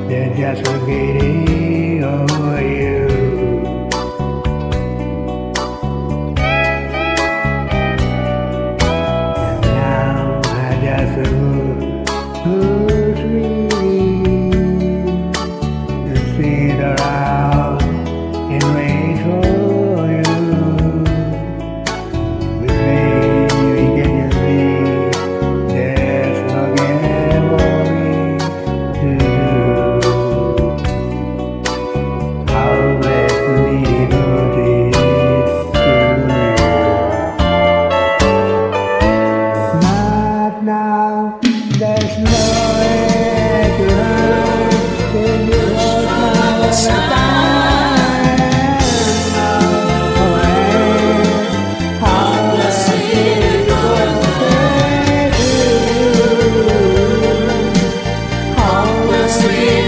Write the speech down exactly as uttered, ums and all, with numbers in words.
they're just forgetting over you. And now I just look who's really to sit around and wait for you. But baby, can you see there's no gambling to do? I'll let me do this to you. Not now, there's nowhere to run. Then you hold my time. How was it going to you? How was it?